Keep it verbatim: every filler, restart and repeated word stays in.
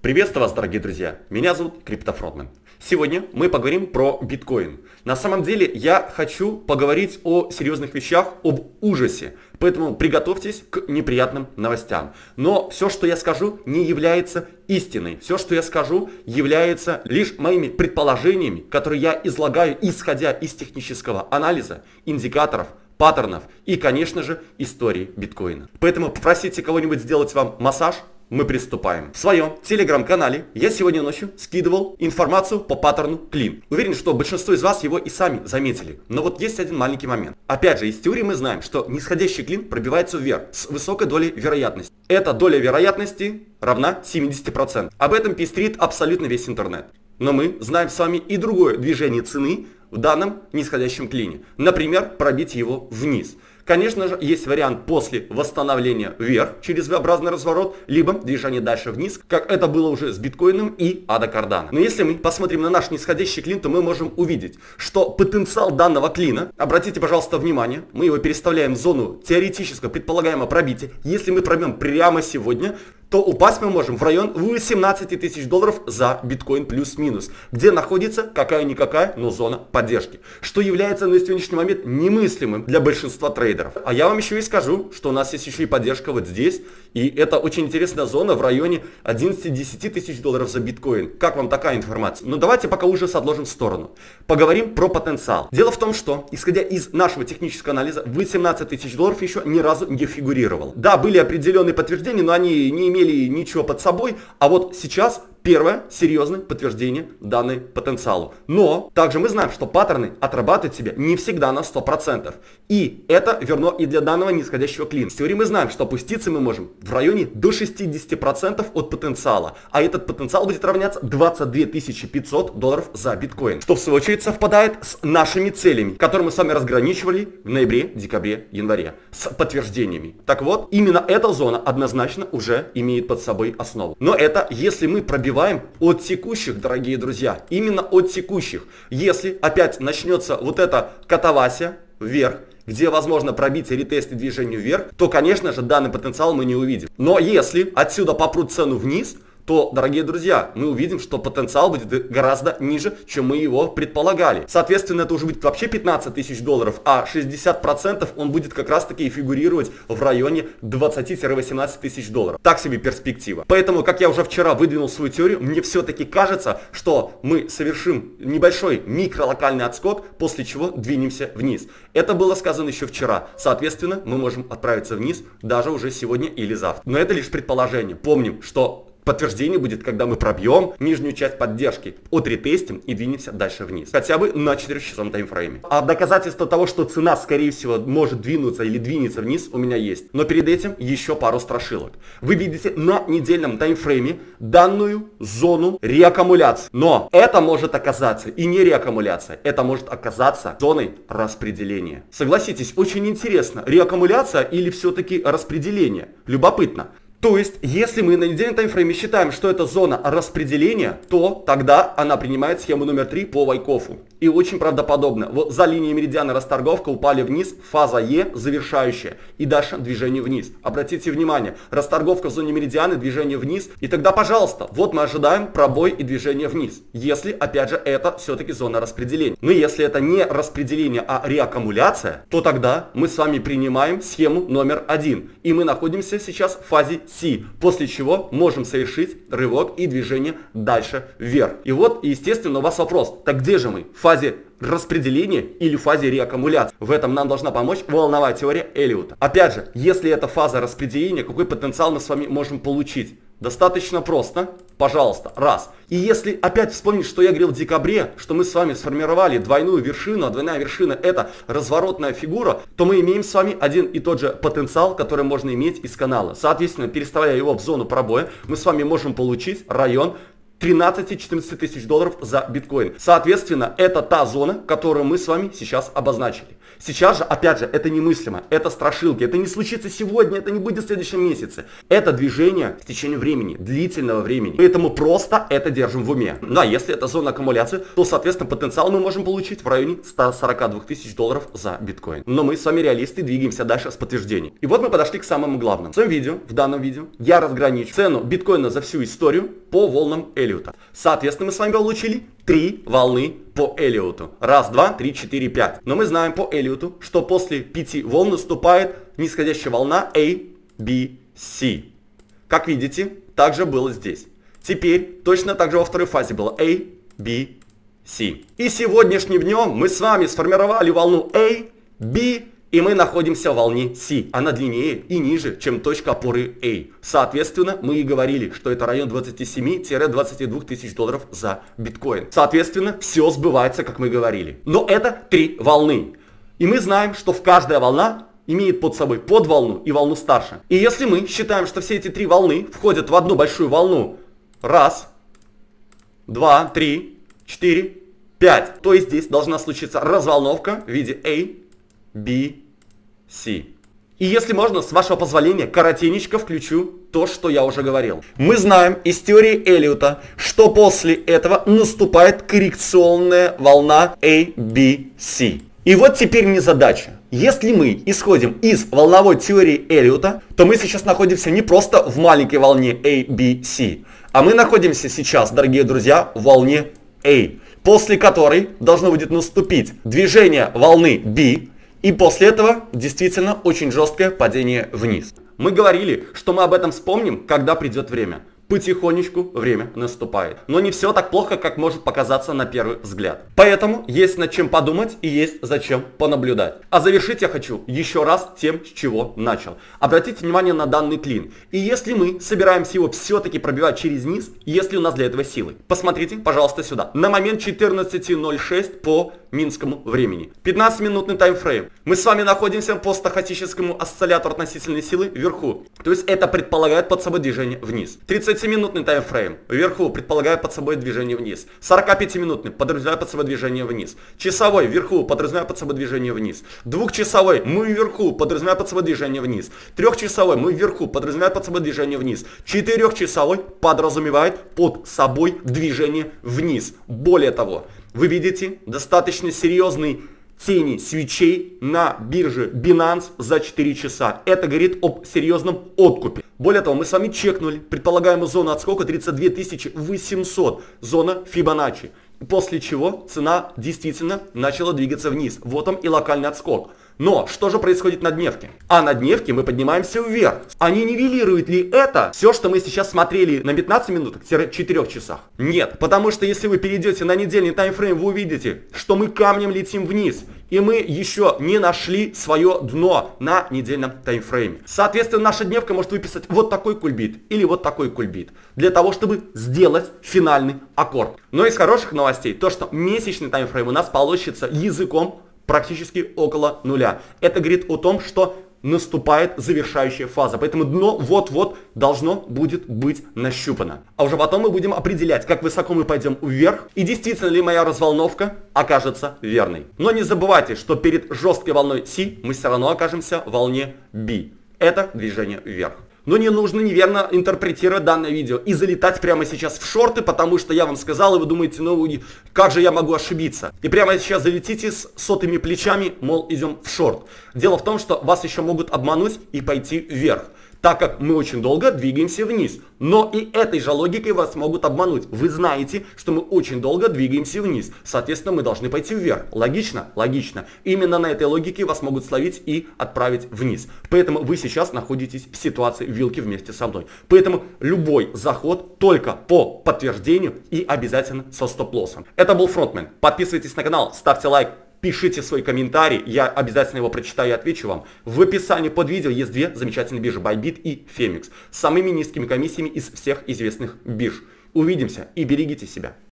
Приветствую вас, дорогие друзья! Меня зовут Криптофродмен. Сегодня мы поговорим про биткоин. На самом деле я хочу поговорить о серьезных вещах, об ужасе. Поэтому приготовьтесь к неприятным новостям. Но все, что я скажу, не является истиной. Все, что я скажу, является лишь моими предположениями, которые я излагаю, исходя из технического анализа, индикаторов, паттернов и, конечно же, истории биткоина. Поэтому попросите кого-нибудь сделать вам массаж. Мы приступаем. В своем телеграм-канале я сегодня ночью скидывал информацию по паттерну клин. Уверен, что большинство из вас его и сами заметили. Но вот есть один маленький момент. Опять же, из теории мы знаем, что нисходящий клин пробивается вверх с высокой долей вероятности. Эта доля вероятности равна семидесяти процентам. Об этом пестрит абсолютно весь интернет. Но мы знаем с вами и другое движение цены в данном нисходящем клине. Например, пробить его вниз. Конечно же, есть вариант после восстановления вверх через V-образный разворот, либо движение дальше вниз, как это было уже с биткоином и эй ди эй Cardano. Но если мы посмотрим на наш нисходящий клин, то мы можем увидеть, что потенциал данного клина, обратите, пожалуйста, внимание, мы его переставляем в зону теоретического предполагаемого пробития. Если мы пробьем прямо сегодня, то упасть мы можем в район восемнадцати тысяч долларов за биткоин плюс-минус, где находится какая-никакая, но зона поддержки, что является на сегодняшний момент немыслимым для большинства трейдеров. А я вам еще и скажу, что у нас есть еще и поддержка вот здесь, и это очень интересная зона в районе одиннадцати-десяти тысяч долларов за биткоин. Как вам такая информация? Но давайте пока ужас отложим в сторону. Поговорим про потенциал. Дело в том, что, исходя из нашего технического анализа, восемнадцать тысяч долларов еще ни разу не фигурировал. Да, были определенные подтверждения, но они не имели ничего под собой, а вот сейчас первое серьезное подтверждение данной потенциалу. Но также мы знаем, что паттерны отрабатывают себя не всегда на сто процентов. И это верно и для данного нисходящего клина. В теории мы знаем, что опуститься мы можем в районе до шестидесяти процентов от потенциала. А этот потенциал будет равняться двадцати двум тысячам пятисот долларов за биткоин. Что в свою очередь совпадает с нашими целями, которые мы с вами разграничивали в ноябре, декабре, январе. С подтверждениями. Так вот, именно эта зона однозначно уже имеет под собой основу. Но это если мы пробиваем от текущих, дорогие друзья, именно от текущих. Если опять начнется вот эта катавасия вверх, где возможно пробитие, ретест и движение вверх, то, конечно же, данный потенциал мы не увидим. Но если отсюда попрут цену вниз, то, дорогие друзья, мы увидим, что потенциал будет гораздо ниже, чем мы его предполагали. Соответственно, это уже будет вообще пятнадцать тысяч долларов, а шестьдесят процентов он будет как раз таки фигурировать в районе двадцати-восемнадцати тысяч долларов. Так себе перспектива. Поэтому, как я уже вчера выдвинул свою теорию, мне все-таки кажется, что мы совершим небольшой микролокальный отскок, после чего двинемся вниз. Это было сказано еще вчера. Соответственно, мы можем отправиться вниз даже уже сегодня или завтра. Но это лишь предположение. Помним, что подтверждение будет, когда мы пробьем нижнюю часть поддержки, отретестим и двинемся дальше вниз. Хотя бы на четырехчасовом таймфрейме. А доказательство того, что цена, скорее всего, может двинуться или двинется вниз, у меня есть. Но перед этим еще пару страшилок. Вы видите на недельном таймфрейме данную зону реаккумуляции. Но это может оказаться и не реаккумуляция. Это может оказаться зоной распределения. Согласитесь, очень интересно. Реаккумуляция или все-таки распределение? Любопытно. То есть, если мы на недельном таймфрейме считаем, что это зона распределения, то тогда она принимает схему номер три по Вайкофу. И очень правдоподобно. Вот за линией меридиана расторговка упали вниз, фаза Е завершающая. И дальше движение вниз. Обратите внимание, расторговка в зоне меридиана, движение вниз. И тогда, пожалуйста, вот мы ожидаем пробой и движение вниз. Если, опять же, это все-таки зона распределения. Но если это не распределение, а реаккумуляция, то тогда мы с вами принимаем схему номер один. И мы находимся сейчас в фазе Си. После чего можем совершить рывок и движение дальше вверх. И вот, естественно, у вас вопрос. Так где же мы? В фазе распределения или в фазе реаккумуляции? В этом нам должна помочь волновая теория Эллиота. Опять же, если это фаза распределения, какой потенциал мы с вами можем получить? Достаточно просто. Пожалуйста, раз. И если опять вспомнить, что я говорил в декабре, что мы с вами сформировали двойную вершину, а двойная вершина это разворотная фигура, то мы имеем с вами один и тот же потенциал, который можно иметь из канала. Соответственно, переставляя его в зону пробоя, мы с вами можем получить район тринадцати-четырнадцати тысяч долларов за биткоин. Соответственно, это та зона, которую мы с вами сейчас обозначили. Сейчас же, опять же, это немыслимо, это страшилки, это не случится сегодня, это не будет в следующем месяце. Это движение в течение времени, длительного времени. Поэтому просто это держим в уме. Да, если это зона аккумуляции, то, соответственно, потенциал мы можем получить в районе ста сорока двух тысяч долларов за биткоин. Но мы с вами реалисты, двигаемся дальше с подтверждением. И вот мы подошли к самому главному. В своем видео, в данном видео, я разграничу цену биткоина за всю историю по волнам Эллиота. Соответственно, мы с вами получили три волны по Эллиоту. Раз, два, три, четыре, пять. Но мы знаем по Эллиоту, что после пяти волн наступает нисходящая волна A, B, C. Как видите, также было здесь. Теперь точно так же во второй фазе было A, B, C. И сегодняшним днем мы с вами сформировали волну A, B, и мы находимся в волне C. Она длиннее и ниже, чем точка опоры A. Соответственно, мы и говорили, что это район двадцати семи — двадцати двух тысяч долларов за биткоин. Соответственно, все сбывается, как мы говорили. Но это три волны. И мы знаем, что в каждая волна имеет под собой подволну и волну старше. И если мы считаем, что все эти три волны входят в одну большую волну, раз, два, три, четыре, пять, то и здесь должна случиться разволновка в виде A, B, C. И если можно, с вашего позволения, коротенечко включу то, что я уже говорил. Мы знаем из теории Эллиота, что после этого наступает коррекционная волна A, B, C. И вот теперь мне задача. Если мы исходим из волновой теории Эллиота, то мы сейчас находимся не просто в маленькой волне A, B, C, а мы находимся сейчас, дорогие друзья, в волне A, после которой должно будет наступить движение волны B, и после этого действительно очень жесткое падение вниз. Мы говорили, что мы об этом вспомним, когда придет время. Потихонечку время наступает. Но не все так плохо, как может показаться на первый взгляд. Поэтому есть над чем подумать и есть зачем понаблюдать. А завершить я хочу еще раз тем, с чего начал. Обратите внимание на данный клин. И если мы собираемся его все-таки пробивать через низ, если у нас для этого силы, посмотрите, пожалуйста, сюда. На момент четырнадцати ноль шесть по минскому времени. пятнадцатиминутный таймфрейм. Мы с вами находимся по стохастическому осциллятору относительной силы вверху. То есть это предполагает под собой движение вниз. тридцатиминутный таймфрейм. Вверху предполагает под собой движение вниз. сорокапятиминутный подразумевает под собой движение вниз. Часовой вверху подразумевает под собой движение вниз. Двухчасовой мы вверху подразумевает под собой движение вниз. Трехчасовой мы вверху подразумевает под собой движение вниз. Четырехчасовой подразумевает под собой движение вниз. Более того, вы видите достаточно серьезный тени свечей на бирже Binance за четыре часа. Это говорит об серьезном откупе. Более того, мы с вами чекнули предполагаемую зону отскока тридцать две тысячи восемьсот, зона Фибоначчи. После чего цена действительно начала двигаться вниз. Вот он и локальный отскок. Но что же происходит на дневке? А на дневке мы поднимаемся вверх. А не нивелирует ли это все, что мы сейчас смотрели на пятнадцати минутах-четырёх часах? Нет, потому что если вы перейдете на недельный таймфрейм, вы увидите, что мы камнем летим вниз. И мы еще не нашли свое дно на недельном таймфрейме. Соответственно, наша дневка может выписать вот такой кульбит или вот такой кульбит. Для того, чтобы сделать финальный аккорд. Но из хороших новостей, то что месячный таймфрейм у нас получится языком практически около нуля. Это говорит о том, что наступает завершающая фаза. Поэтому дно вот-вот должно будет быть нащупано. А уже потом мы будем определять, как высоко мы пойдем вверх и действительно ли моя разволновка окажется верной. Но не забывайте, что перед жесткой волной C мы все равно окажемся в волне B. Это движение вверх. Но не нужно неверно интерпретировать данное видео и залетать прямо сейчас в шорты, потому что я вам сказал, и вы думаете, ну как же я могу ошибиться? И прямо сейчас залетите с сотыми плечами, мол, идем в шорт. Дело в том, что вас еще могут обмануть и пойти вверх, так как мы очень долго двигаемся вниз. Но и этой же логикой вас могут обмануть. Вы знаете, что мы очень долго двигаемся вниз. Соответственно, мы должны пойти вверх. Логично? Логично. Именно на этой логике вас могут словить и отправить вниз. Поэтому вы сейчас находитесь в ситуации вилки вместе со мной. Поэтому любой заход только по подтверждению и обязательно со стоп-лоссом. Это был Фронтмен. Подписывайтесь на канал, ставьте лайк. Пишите свой комментарий, я обязательно его прочитаю и отвечу вам. В описании под видео есть две замечательные биржи, Bybit и Фемикс, с самыми низкими комиссиями из всех известных бирж. Увидимся и берегите себя.